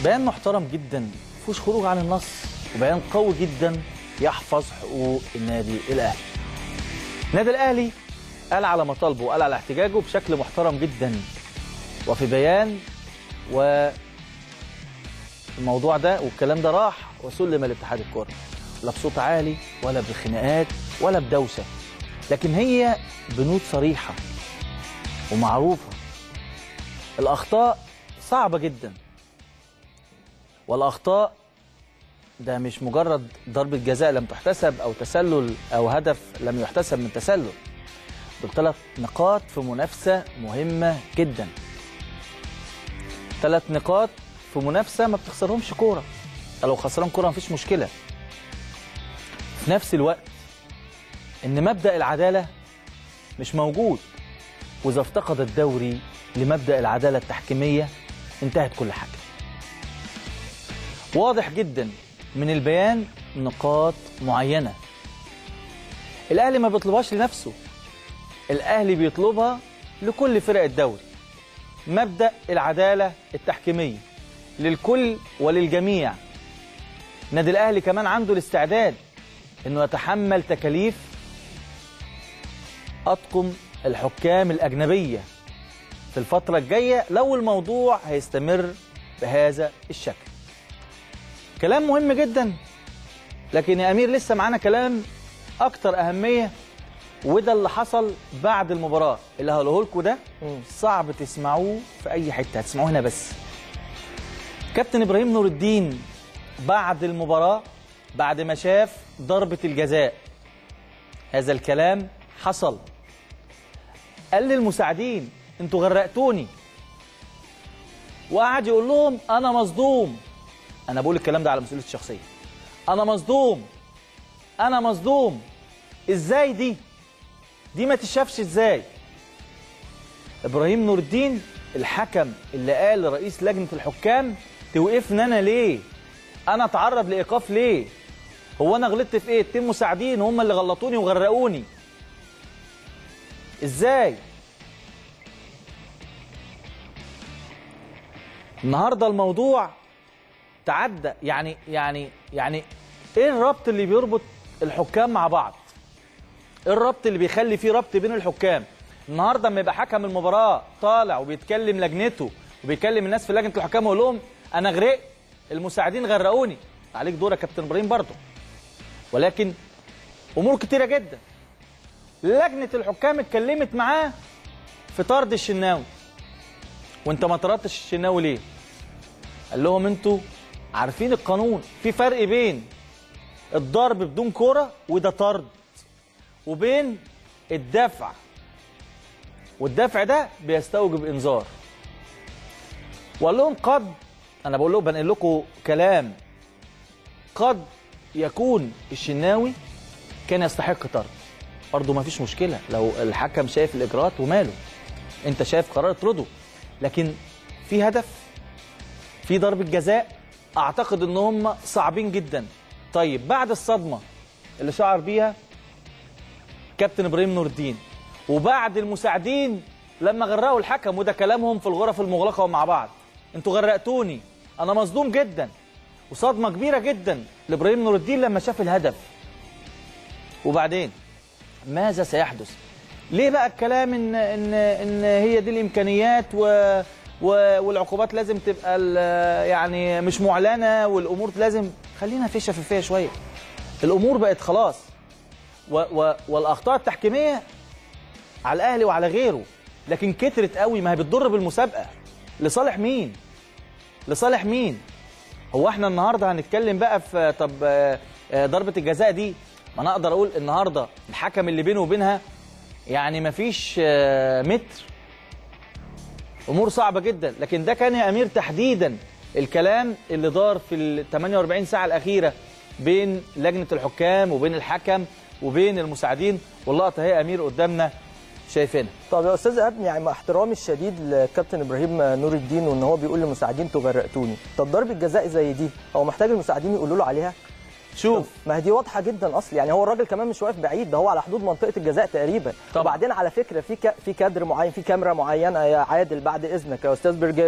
بيان محترم جدا مفيهوش خروج عن النص، وبيان قوي جدا يحفظ حقوق النادي الاهلي. النادي الاهلي قال على مطالبه وقال على احتجاجه بشكل محترم جدا وفي بيان، والموضوع ده والكلام ده راح وسلم لاتحاد الكره، لا بصوت عالي ولا بخناقات ولا بدوشه، لكن هي بنود صريحه ومعروفه. الاخطاء صعبه جدا، والاخطاء ده مش مجرد ضربه جزاء لم تحتسب او تسلل او هدف لم يحتسب من تسلل، دول 3 نقاط في منافسه مهمه جدا. 3 نقاط في منافسه ما بتخسرهمش كوره، لو خسران كوره مفيش مشكله. في نفس الوقت ان مبدأ العداله مش موجود، واذا افتقد الدوري لمبدأ العداله التحكيميه انتهت كل حاجه. واضح جدا من البيان نقاط معينه الاهلي ما بيطلبهاش لنفسه، الاهلي بيطلبها لكل فرق الدوري. مبدأ العداله التحكيميه للكل وللجميع. النادي الاهلي كمان عنده الاستعداد انه يتحمل تكاليف اطقم الحكام الاجنبيه في الفتره الجايه لو الموضوع هيستمر بهذا الشكل. كلام مهم جدا، لكن يا امير لسه معانا كلام اكتر اهميه، وده اللي حصل بعد المباراه اللي هقوله لكم ده صعب تسمعوه في اي حته، هتسمعوه هنا بس. كابتن ابراهيم نور الدين بعد المباراه بعد ما شاف ضربه الجزاء، هذا الكلام حصل، قال للمساعدين انتوا غرقتوني، وقعد يقول لهم انا مصدوم. انا بقول الكلام ده على مسؤوليتي الشخصيه، انا مصدوم، انا مصدوم. ازاي دي ما تشافش ازاي؟ ابراهيم نور الدين الحكم اللي قال لرئيس لجنه الحكام توقفني انا ليه؟ انا اتعرض لايقاف ليه؟ هو انا غلطت في ايه؟ 2 مساعدين هم اللي غلطوني وغرقوني. ازاي؟ النهارده الموضوع تعدى، يعني ايه الربط اللي بيربط الحكام مع بعض؟ ايه الربط اللي بيخلي فيه ربط بين الحكام؟ النهارده لما يبقى حكم المباراه طالع وبيتكلم لجنته وبيكلم الناس في لجنه الحكام ويقول لهم انا غرقت، المساعدين غرقوني، عليك دور يا كابتن ابراهيم برضه. ولكن امور كتيره جدا. لجنه الحكام اتكلمت معاه في طرد الشناوي، وانت ما طردتش الشناوي ليه؟ قال لهم انتوا عارفين القانون، في فرق بين الضرب بدون كوره وده طرد، وبين الدفع، والدفع ده بيستوجب انذار. وقال لهم قد، انا بقول لكم بنقل لكم كلام، قد يكون الشناوي كان يستحق طرد، برضه ما فيش مشكله لو الحكم شايف الاجراءات وماله، انت شايف قرار اطرده، لكن في هدف، في ضربه جزاء، اعتقد ان هم صعبين جدا. طيب بعد الصدمه اللي شعر بيها كابتن ابراهيم نور الدين، وبعد المساعدين لما غرقوا الحكم، وده كلامهم في الغرف المغلقه ومع بعض، انتوا غرقتوني، انا مصدوم جدا، وصدمه كبيره جدا لابراهيم نور الدين لما شاف الهدف. وبعدين ماذا سيحدث؟ ليه بقى الكلام ان هي دي الامكانيات والعقوبات لازم تبقى يعني مش معلنه، والامور لازم خلينا في شفافيه شويه. الامور بقت خلاص، والاخطاء التحكيميه على الاهلي وعلى غيره، لكن كترت قوي، ما هي بتضر بالمسابقه. لصالح مين؟ لصالح مين؟ هو احنا النهارده هنتكلم بقى في طب ضربه الجزاء دي، ما انا اقدر اقول النهارده الحكم اللي بينه وبينها يعني ما فيش متر، امور صعبه جدا. لكن ده كان يا امير تحديدا الكلام اللي دار في ال 48 ساعه الاخيره بين لجنه الحكام وبين الحكم وبين المساعدين، واللقطه هي امير قدامنا شايفينها. طب يا استاذ ادم، يعني مع احترامي الشديد لكابتن ابراهيم نور الدين وان هو بيقول للمساعدين انتوا غرقتوني، طب ضربه جزاء زي دي هو محتاج المساعدين يقولوا له عليها؟ شوف، ما هي دي واضحه جدا اصلا، يعني هو الراجل كمان مش واقف بعيد، ده هو على حدود منطقه الجزاء تقريبا. طبعا. وبعدين على فكره في كادر معين، في كاميرا معينه يا عادل بعد اذنك يا استاذ برجاوي،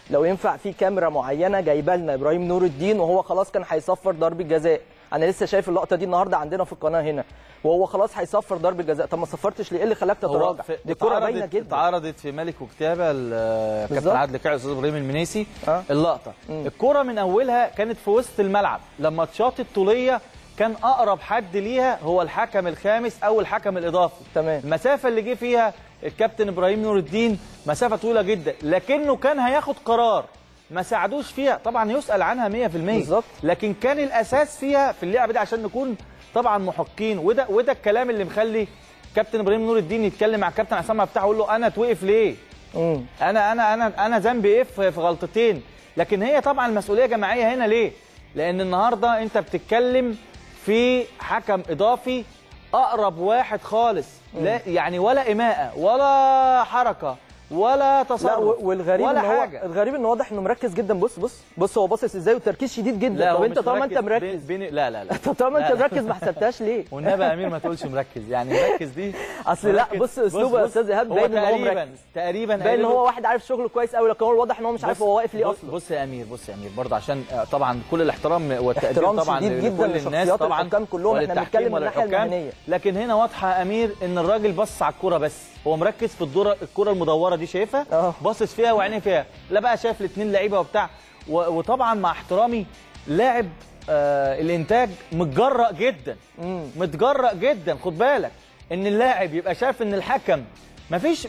لو ينفع في كاميرا معينه جايبه لنا ابراهيم نور الدين وهو خلاص كان هيصفر ضربه جزاء. انا لسه شايف اللقطه دي النهارده عندنا في القناه هنا، وهو خلاص هيصفر ضربه جزاء. طب ما صفرتش ليه؟ ايه اللي خلاك تتراجع؟ دي كوره باينه جدا. اتعرضت في ملك وكتابه الكابتن عادل كعب الاستاذ ابراهيم المنيسي. اللقطه الكوره من اولها كانت في وسط الملعب، لما اتشاطت طوليه كان اقرب حد ليها هو الحكم الخامس او الحكم الاضافي. تمام. المسافه اللي جه فيها الكابتن ابراهيم نور الدين مسافه طويله جدا، لكنه كان هياخد قرار ما ساعدوش فيها، طبعا يسأل عنها 100%. بالظبط. لكن كان الاساس فيها في اللعبه دي عشان نكون طبعا محقين، وده الكلام اللي مخلي كابتن ابراهيم نور الدين يتكلم مع الكابتن عصام بتاعه يقول له انا اتوقف ليه؟ انا ذنبي ايه في غلطتين؟ لكن هي طبعا المسؤوليه جماعيه هنا ليه؟ لان النهارده انت بتتكلم في حكم اضافي اقرب واحد خالص، لا يعني ولا إماءة ولا حركه ولا تصرف. لا والغريب ولا ان هو حاجة. الغريب ان واضح انه مركز جدا. بص هو باصص ازاي وتركيز شديد جدا. طب انت طالما انت مركز لا طالما انت مركز ما حسبتهاش ليه؟ والنبي يا امير ما تقولش مركز، يعني مركز دي اصل لا بص اسلوبه يا استاذ ايهاب باين ان هو مركز تقريبا باين ان هو واحد عارف شغله كويس قوي، لكن هو واضح ان هو مش عارف هو واقف ليه اصلا. بص يا امير برضه عشان طبعا كل الاحترام والتقدير طبعا لكل الناس طبعا الحكام كلهم، احنا بنتكلم من الناحيه المهنيه. لكن هنا واضحه يا امير ان الراجل بص على الكوره بس، هو مركز في الكوره المدوره دي شايفها، باصص فيها وعينيه فيها، لا بقى شايف الاثنين لعيبه وبتاع. وطبعا مع احترامي لاعب الانتاج متجرأ جدا، متجرأ جدا. خد بالك ان اللاعب يبقى شايف ان الحكم مفيش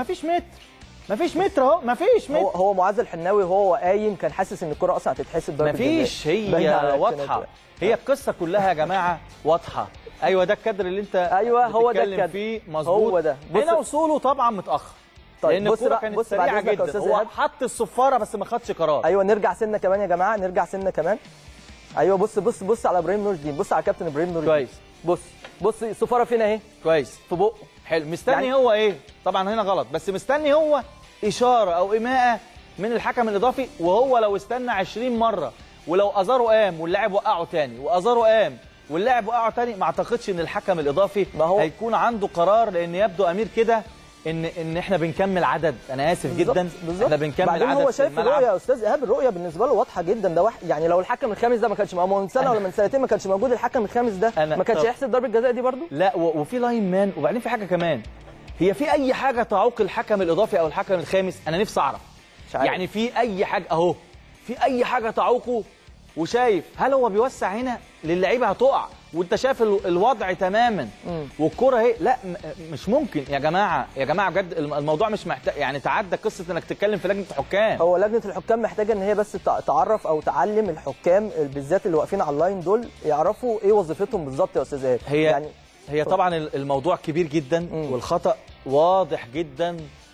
متر اهو، مفيش متر. هو معاذ الحناوي وهو قايم كان حاسس ان الكره اصلا هتتحسب ضربه جزاء. مفيش، هي واضحه، هي القصه كلها يا جماعه واضحه. ايوه ده الكادر اللي انت هو ده الكادر فيه مظبوط. هو ده هنا وصوله طبعا متاخر. طيب لان الكوره كانت سريعه جدا، هو حط الصفاره بس ما خدش قرار. ايوه نرجع سنه كمان يا جماعه، نرجع سنه كمان. ايوه بص على ابراهيم نور الدين، بص على كابتن ابراهيم نور الدين كويس. بص الصفاره فين اهي كويس في بقه. حلو، مستني يعني هو ايه؟ طبعا هنا غلط، بس مستني هو اشاره او إماءة من الحكم الاضافي. وهو لو استنى 20 مره ولو ازاره قام واللاعب وقعه تاني وازاره قام واللاعب وقعه تاني، ما اعتقدش ان الحكم الاضافي هيكون عنده قرار، لان يبدو امير كده ان احنا بنكمل عدد. انا اسف جدا، احنا بنكمل عدد. هو شايف الرؤيه يا استاذ ايهاب، الرؤيه بالنسبه له واضحه جدا. ده واحد يعني لو الحكم الخامس ده ما كانش من سنه ولا من سنتين ما كانش موجود، الحكم الخامس ده ما كانش هيحسب ضربه جزاء دي برده. لا وفي لاين مان، وبعدين في حاجه كمان، هي في اي حاجه تعوق الحكم الاضافي او الحكم الخامس؟ انا نفسي اعرف يعني في اي حاجه اهو، في اي حاجه تعوقه؟ وشايف هل هو بيوسع هنا للعيبه هتقع وانت شايف الوضع تماما والكره اهي؟ لا مش ممكن يا جماعه بجد الموضوع مش محتاج يعني تعدى قصه انك تتكلم في لجنه الحكام. هو لجنه الحكام محتاجه ان هي بس تعرف او تعلم الحكام بالذات اللي واقفين على اللاين دول يعرفوا ايه وظيفتهم بالظبط يا استاذ ايهاب. هي طبعا الموضوع كبير جدا والخطا واضح جدا،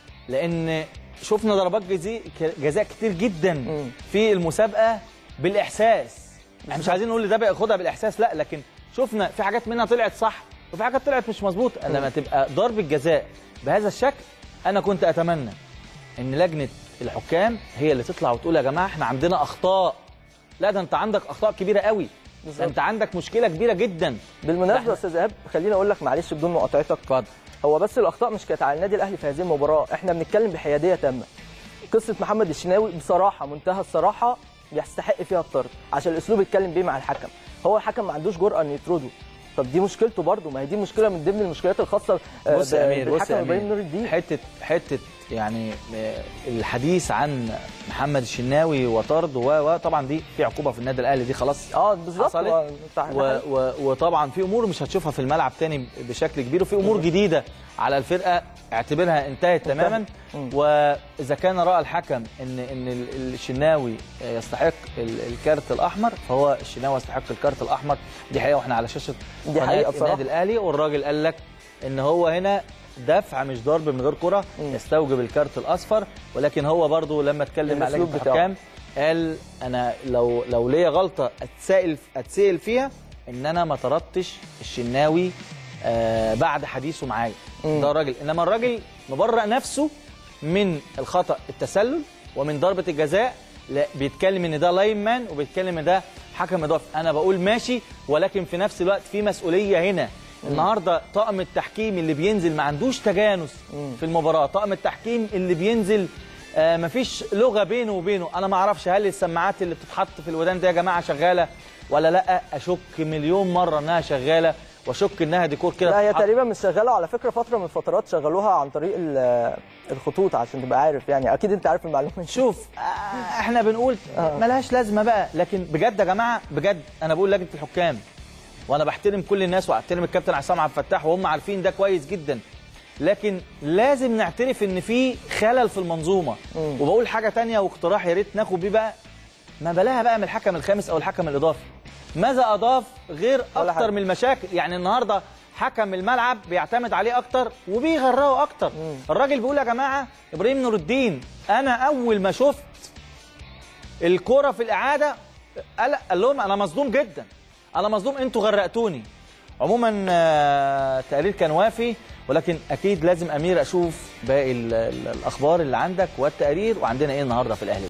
لان شفنا ضربات جزاء كتير جدا في المسابقه بالاحساس. احنا مش عايزين نقول اللي ده بقى ياخدها بالاحساس، لا، لكن شفنا في حاجات منها طلعت صح وفي حاجات طلعت مش مظبوطه. لما تبقى ضربه جزاء بهذا الشكل، انا كنت اتمنى ان لجنه الحكام هي اللي تطلع وتقول يا جماعه احنا عندنا اخطاء. لا ده انت عندك اخطاء كبيره قوي، ده انت عندك مشكله كبيره جدا. بالمناسبه يا استاذ ايهاب خليني اقول لك معلش بدون مقاطعتك، اتفضل. هو بس الاخطاء مش كانت على النادي الاهلي في هذه المباراه، احنا بنتكلم بحياديه تامه. قصه محمد الشناوي بصراحه منتهى الصراحه يستحق فيها الطرد عشان الاسلوب اتكلم بيه مع الحكم. هو الحكم ما عندوش جرأه انه يطرده. طب دي مشكلته برضه، ما هي دي مشكله من ضمن المشكلات الخاصه بالحكم ابراهيم نور الدين. حته يعني الحديث عن محمد الشناوي وطرد وطبعا دي في عقوبه في النادي الاهلي دي خلاص بالظبط. وطبعا في امور مش هتشوفها في الملعب تاني بشكل كبير، وفي امور جديده على الفرقه اعتبرها انتهت تماما. واذا كان راى الحكم ان الشناوي يستحق الكارت الاحمر، فهو الشناوي يستحق الكارت الاحمر. دي حقيقه، واحنا على شاشه دي حقيقه بصراحه النادي الاهلي، والراجل قال لك ان هو هنا دفع مش ضرب من غير كره يستوجب الكارت الاصفر. ولكن هو برضو لما اتكلم مع لجنه الحكام قال انا لو ليا غلطه اتسال فيها ان انا ما طردتش الشناوي بعد حديثه معايا. ده الراجل، انما الراجل مبرأ نفسه من الخطا التسلل ومن ضربه الجزاء. لا بيتكلم ان ده لاين مان وبيتكلم ان ده حكم اضافي. انا بقول ماشي، ولكن في نفس الوقت في مسؤوليه هنا. النهارده طاقم التحكيم اللي بينزل ما عندوش تجانس في المباراه، طاقم التحكيم اللي بينزل مفيش لغه بينه وبينه. انا ما اعرفش هل السماعات اللي بتتحط في الودان دي يا جماعه شغاله ولا لا. اشك مليون مره انها شغاله، واشك انها ديكور كده. لا هي تقريبا مش شغاله، وعلى فكره فتره من الفترات شغلوها عن طريق الخطوط عشان تبقى عارف، يعني اكيد انت عارف المعلومه دي. شوف احنا بنقول ملهاش لازمه بقى، لكن بجد يا جماعه بجد انا بقول لجنه الحكام، وانا بحترم كل الناس واحترم الكابتن عصام عبد الفتاح وهم عارفين ده كويس جدا، لكن لازم نعترف ان في خلل في المنظومه. وبقول حاجه تانية واقتراح يا ريت ناخد بيه بقى، ما بلاها بقى من الحكم الخامس او الحكم الاضافي. ماذا اضاف غير اكتر من المشاكل؟ يعني النهارده حكم الملعب بيعتمد عليه اكتر وبيغرقه اكتر. الراجل بيقول يا جماعه ابراهيم نور الدين انا اول ما شفت الكوره في الاعاده قال لهم انا مصدوم جدا، انا مصدوم، انتوا غرقتوني. عموما التقرير كان وافي، ولكن اكيد لازم امير اشوف باقي الاخبار اللي عندك والتقرير، وعندنا ايه النهارده في الاهلي.